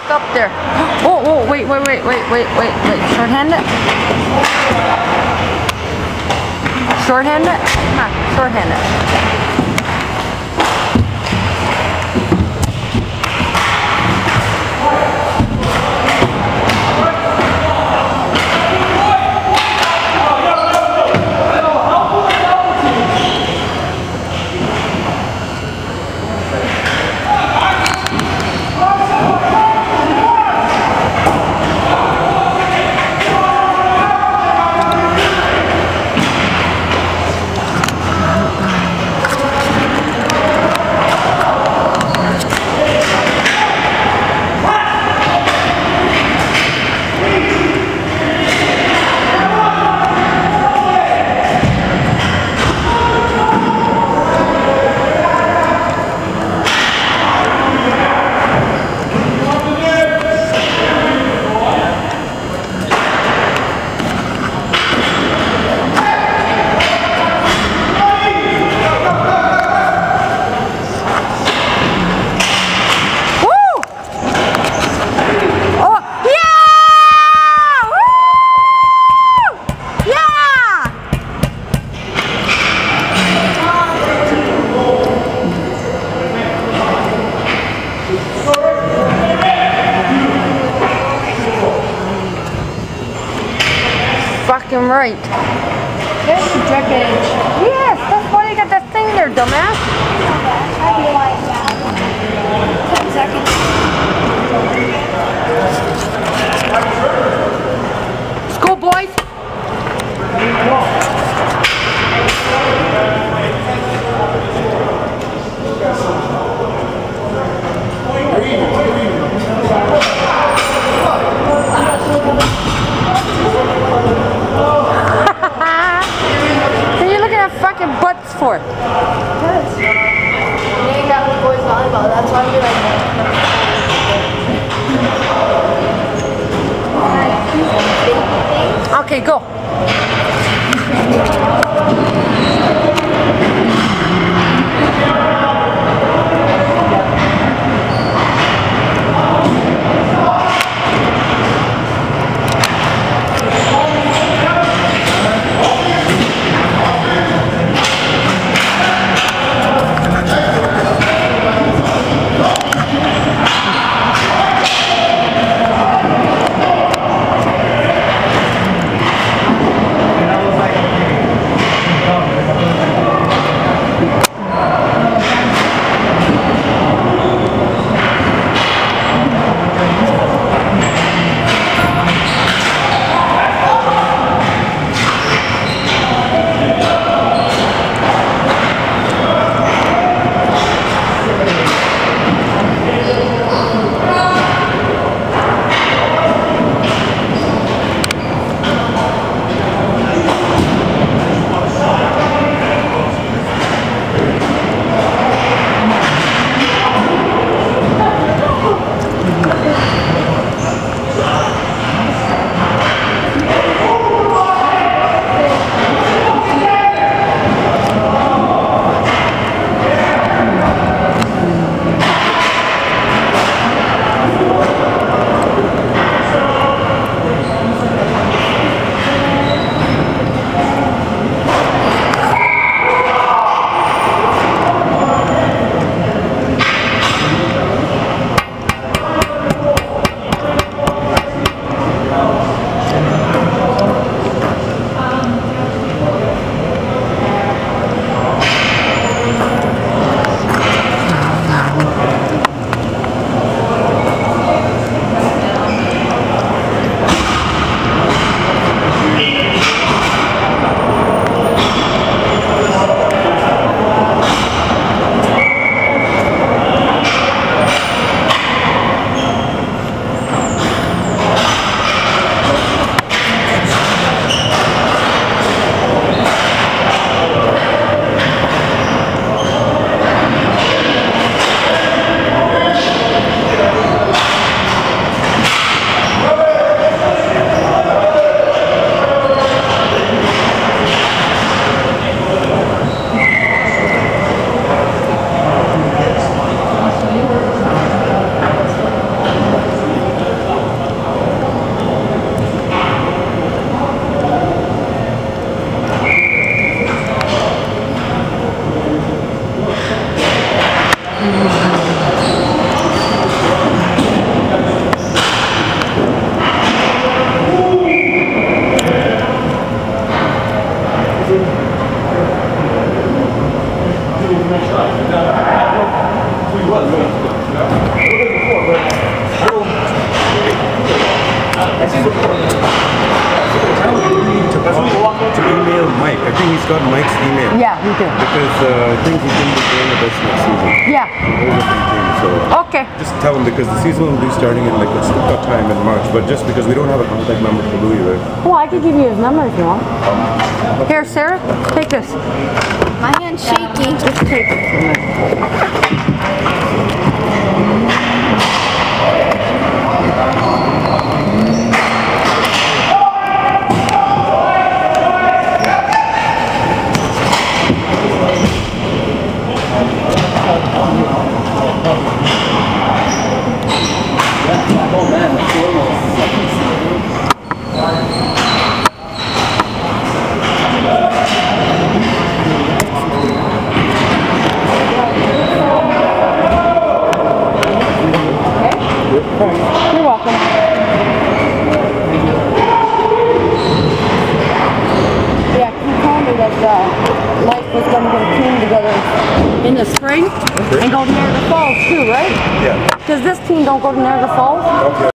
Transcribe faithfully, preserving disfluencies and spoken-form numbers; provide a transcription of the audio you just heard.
back up there. Oh, oh, wait, wait, wait, wait, wait, wait, wait. Shorthand it. Shorthand it. Come on, shorthand it. Fucking right. There's the drip edge. Yes, that's why you got that thing there, dumbass. I'll be like that. Ten seconds. School boys. Fucking butts for it. Because you ain't got the boys volleyball, that's why we like that. Okay, go. To, to email Mike. I think he's got Mike's email. Yeah, we do. Because uh, I think he's going to be doing the best next season. Yeah. So Okay. just tell him because the season will be starting in like it's got time in March, but just because we don't have a contact number for Louis, right? Well, I could give you his number if you want. Here, Sarah, take this. My hand's shaking. Just take it. You're welcome. Yeah, he told me that uh, Mike was going to get a team together in the spring and go to Niagara Falls too, right? Yeah. Does this team don't go to Niagara Falls? Okay.